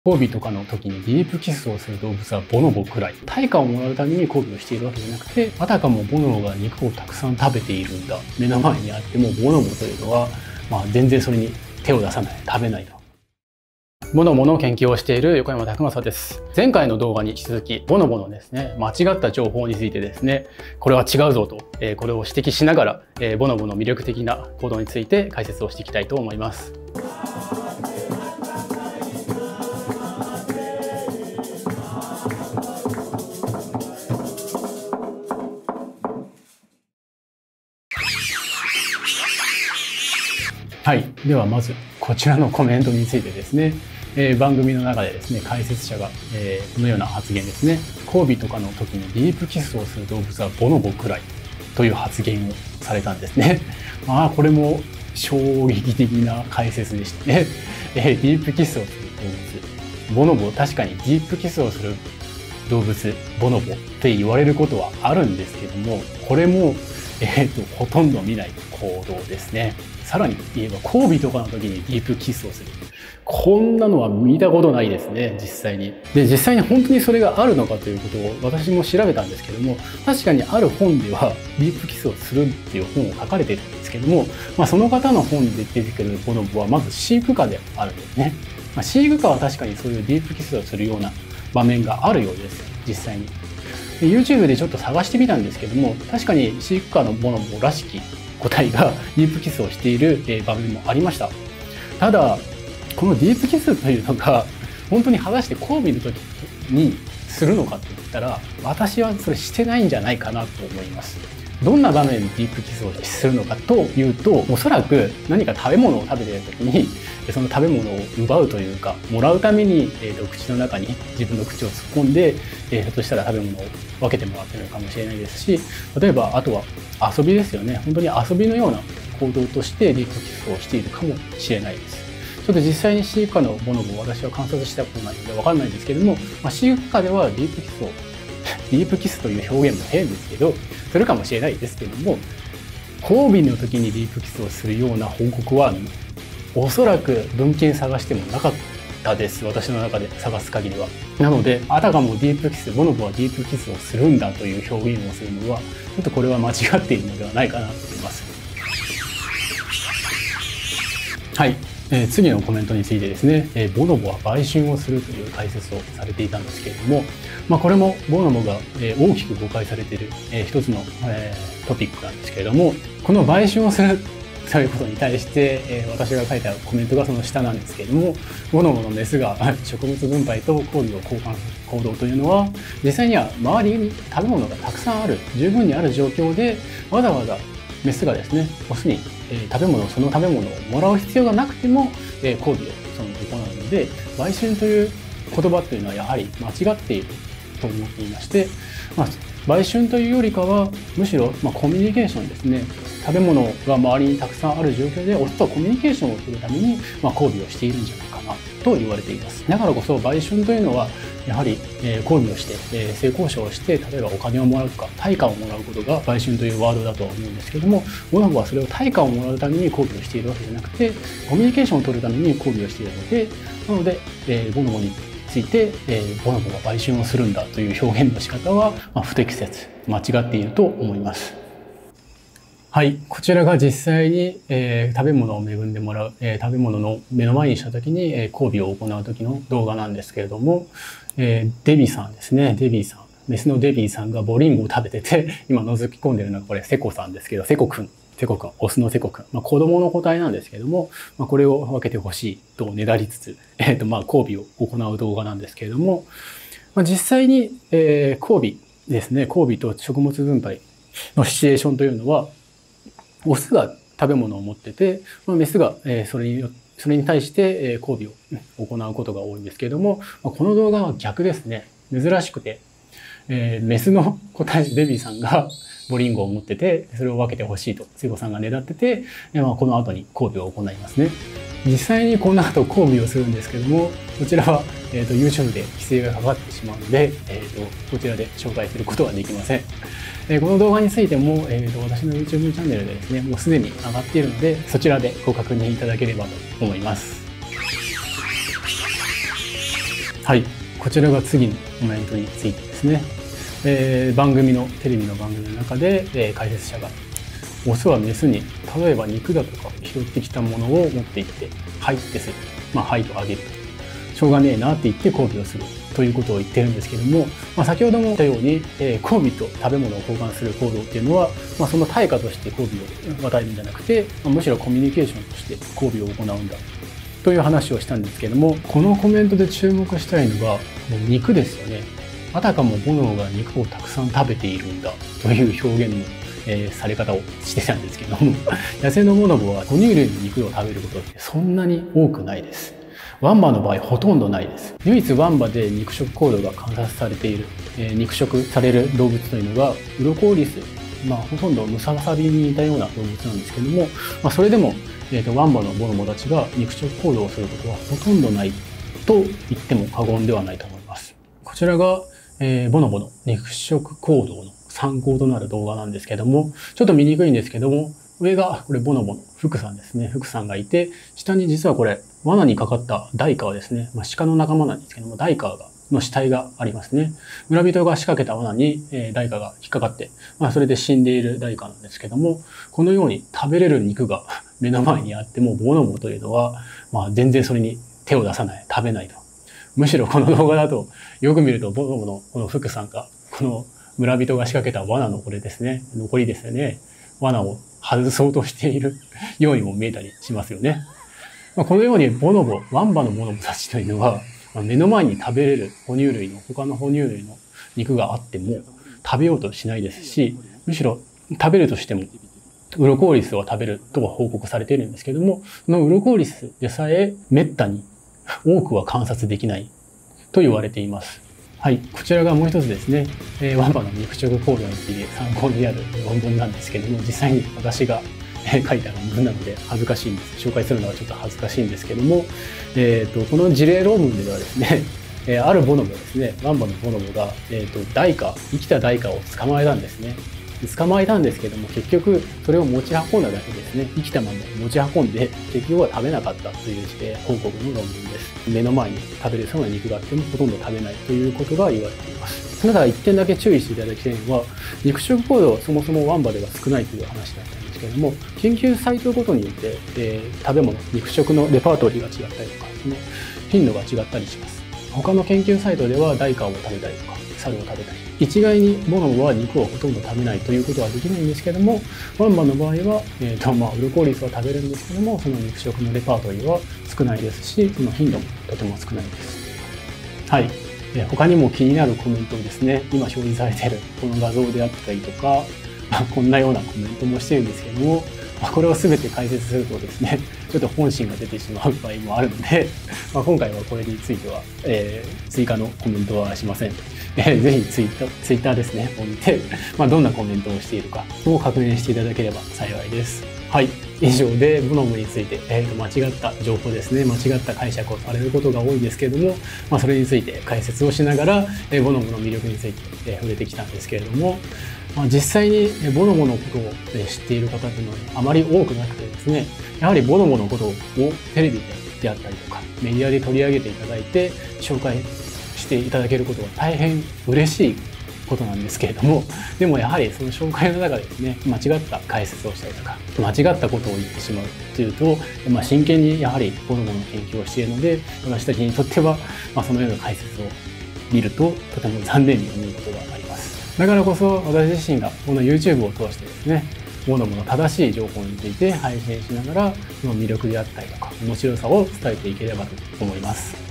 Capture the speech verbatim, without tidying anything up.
交尾とかの時にディープキスをする動物はボノボくらい。対価をもらうために交尾をしているわけじゃなくて、あたかもボノボが肉をたくさん食べているんだ、目の前にあってもボノボというのは、まあ、全然それに手を出さない、食べないと。ボノボの研究をしている横山拓正です。前回の動画に引き続き、ボノボのですね、間違った情報についてですね、これは違うぞと、えー、これを指摘しながら、えー、ボノボの魅力的な行動について解説をしていきたいと思います。はい、ではまずこちらのコメントについてですね、えー、番組の中でですね解説者が、えー、このような発言ですね。交尾とかの時にディープキスをする動物はボノボくらいという発言をされたんですね。まあこれも衝撃的な解説でしたね。えー、ディープキスをする動物ボノボ、確かにディープキスをする動物ボノボって言われることはあるんですけども、これも、えー、とほとんど見ない行動ですね。さらに言えば交尾とかの時にディープキスをする、こんなのは見たことないですね、実際に。で実際に本当にそれがあるのかということを私も調べたんですけども、確かにある本ではディープキスをするっていう本を書かれているんですけども、まあ、その方の本で出てくるボノボはまず飼育下であるんですね。まあ、飼育下は確かにそういうディープキスをするような場面があるようです、実際に。で YouTube でちょっと探してみたんですけども、確かに飼育下のボノボらしき個体がディープキスをしている場面もありました。ただこのディープキスというのが本当に果たして交尾の時にするのかって言ったら、私はそれしてないんじゃないかなと思います。どんな場面でディープキスをするのかというと、おそらく何か食べ物を食べている時にその食べ物を奪うというか、もらうために、えー、と口の中に自分の口を突っ込んで、えー、ひょっとしたら食べ物を分けてもらっているのかもしれないですし、例えばあとは遊びですよね。本当に遊びのような行動としてディープキスをしているかもしれないです。ちょっと実際に飼育下のボノボを私は観察したことないので分かんないんですけども、まあ、飼育下ではディープキスをディープキスという表現も変ですけどするかもしれないですけども、交尾の時にディープキスをするような報告はおそらく文献探してもなかったです、私の中で探す限りは。なのであたかもディープキスボノボはディープキスをするんだという表現をするのはちょっとこれは間違っているのではないかなと思います。はい、えー、次のコメントについてですね、えー、ボノボは売春をするという解説をされていたんですけれども、まあ、これもボノボが、えー、大きく誤解されている、えー、一つの、えー、トピックなんですけれども、この売春をするということに対して、えー、私が書いたコメントがその下なんですけれども、ボノボのメスが植物分配と交尾を交換する行動というのは、実際には周りに食べ物がたくさんある、十分にある状況でわざわざメスがですねオスに、えー、食べ物その食べ物をもらう必要がなくても、えー、交尾をその行うので、売春という言葉というのはやはり間違っていると思っていまして、まあ、売春というよりかはむしろ、まあ、コミュニケーションですね。食べ物が周りにたくさんある状況でオスとコミュニケーションをするために、まあ、交尾をしているんじゃないかなと言われています。だからこそ売春というのはやはり、えー、交尾をして、えー、性交渉をして、例えばお金をもらうとか対価をもらうことが売春というワードだとは思うんですけれども、ボノボはそれを対価をもらうために交尾をしているわけじゃなくて、コミュニケーションを取るために交尾をしているので、なので、えー、ボノボについて、えー、ボノボが売春をするんだという表現の仕方は、まあ、不適切、間違っていると思います。はい、こちらが実際に、えー、食べ物を恵んでもらう、えー、食べ物の目の前にした時に、えー、交尾を行う時の動画なんですけれども、えー、デビさんですね、デビさん、メスのデビさんがボリンゴを食べてて、今覗き込んでるのはこれセコさんですけど、セコくん、セコくん、オスのセコくん、まあ、子供の個体なんですけども、まあ、これを分けてほしいとねだりつつ、えーとまあ、交尾を行う動画なんですけれども、まあ、実際に、えー、交尾ですね、交尾と食物分配のシチュエーションというのは、オスが食べ物を持ってて、メスがそれに、それに対して交尾を行うことが多いんですけれども、この動画は逆ですね。珍しくて、メスの個体デビーさんがボリンゴを持ってて、それを分けてほしいとセコさんがねだってて、この後に交尾を行いますね。実際にこの後交尾をするんですけども、こちらは、えー、と YouTube で規制がかかってしまうので、えー、とこちらで紹介することはできません。えー、この動画についても、えー、と私の YouTube チャンネルでですね、もうすでに上がっているので、そちらでご確認いただければと思います。 はい、こちらが次のコメントについてですね。えー、番組のテレビの番組の中で、えー、解説者がオスはメスに例えば肉だとか拾ってきたものを持っていって「はい」ってする、まあ「はい」とあげると、しょうがねえなって言って交尾をするということを言ってるんですけども、まあ、先ほども言ったように、えー、交尾と食べ物を交換する行動っていうのは、まあ、その対価として交尾を与えるんじゃなくて、まあ、むしろコミュニケーションとして交尾を行うんだという話をしたんですけども、このコメントで注目したいのがもう肉ですよね。あたかもボノボが肉をたくさん食べているんだという表現の、えー、され方をしてたんですけども、野生のボノボは哺乳類の肉を食べることってそんなに多くないです。ワンバの場合ほとんどないです。唯一ワンバで肉食行動が観察されている、えー、肉食される動物というのがウロコウリス、まあほとんどムササビに似たような動物なんですけども、まあ、それでも、えーと、ワンバのボノボたちが肉食行動をすることはほとんどないと言っても過言ではないと思います。こちらが、えー、ボノボの肉食行動の参考となる動画なんですけども、ちょっと見にくいんですけども、上がこれボノボの福さんですね。福さんがいて、下に実はこれ罠にかかったダイカーですね。まあ、鹿の仲間なんですけども、ダイカーがの死体がありますね。村人が仕掛けた罠に、えー、ダイカーが引っかかって、まあ、それで死んでいるダイカーなんですけども、このように食べれる肉が目の前にあっても、ボノボというのは、まあ、全然それに手を出さない、食べないと。むしろこの動画だと、よく見るとボノボのこの福さんが、この村人が仕掛けた罠のこれですね、残りですよね。罠を外そうとしているようにも見えたりしますよね。まあ、このようにボノボ、ワンバのボノボたちというのは、まあ、目の前に食べれる哺乳類の、他の哺乳類の肉があっても食べようとしないですし、むしろ食べるとしても、ウロコウリスを食べると報告されているんですけども、そのウロコウリスでさえ滅多に多くは観察できないと言われています。はい、こちらがもう一つですね、えー、ワンバの肉食行動について参考になる論文なんですけども、実際に私が書いた論文なので恥ずかしいんです。紹介するのはちょっと恥ずかしいんですけども、えーと、この事例論文ではですね、えー、あるボノボですね、ワンバのボノボが、えーと、ダイカ、生きたダイカを捕まえたんですね。捕まえたんですけども、結局それを持ち運んだだけですね。生きたまま持ち運んで、結局は食べなかったという事例報告の論文です。目の前に食べれそうな肉があってもほとんど食べないということが言われています。ただ一点だけ注意していただきたいのは、肉食行動はそもそもワンバでは少ないという話だったんですけれども、研究サイトごとによって、えー、食べ物、肉食のレパートリーが違ったりとか、その頻度が違ったりします。他の研究サイトではダイカを食べたりとか、猿を食べたり、一概にボノボは肉をほとんど食べないということはできないんですけども、ワンバの場合は、えーとまあ、ウロコウリスは食べるんですけども、その肉食のレパートリーは少ないですし、その頻度もとても少ないです。はい。えー、他にも気になるコメントをですね、今表示されているこの画像であったりとか、まあ、こんなようなコメントもしてるんですけども、まあ、これを全て解説するとですね、ちょっと本心が出てしまう場合もあるので、まあ、今回はこれについては、えー、追加のコメントはしません。えー、ぜひツイッター、ツイッターですね、を見て、まあ、どんなコメントをしているかを確認していただければ幸いです。はい。以上でボノボについて、えー、と間違った情報ですね、間違った解釈をされることが多いですけれども、まあ、それについて解説をしながら、えー、ボノボの魅力について、えー、触れてきたんですけれども、まあ、実際にボノボのことを知っている方というのはあまり多くなくてですね、やはりボノボのことをテレビであったりとかメディアで取り上げていただいて紹介していただけることは大変嬉しいことなんですけれども、でもやはりその紹介の中でですね、間違った解説をしたりとか間違ったことを言ってしまうというと、まあ、真剣にやはりボノボの研究をしているので、私たちにとっては、まあ、そのような解説を見るととても残念に思うことがあります。だからこそ私自身がこの YouTube を通してですね、ボノボの正しい情報について配信しながら、その魅力であったりとか面白さを伝えていければと思います。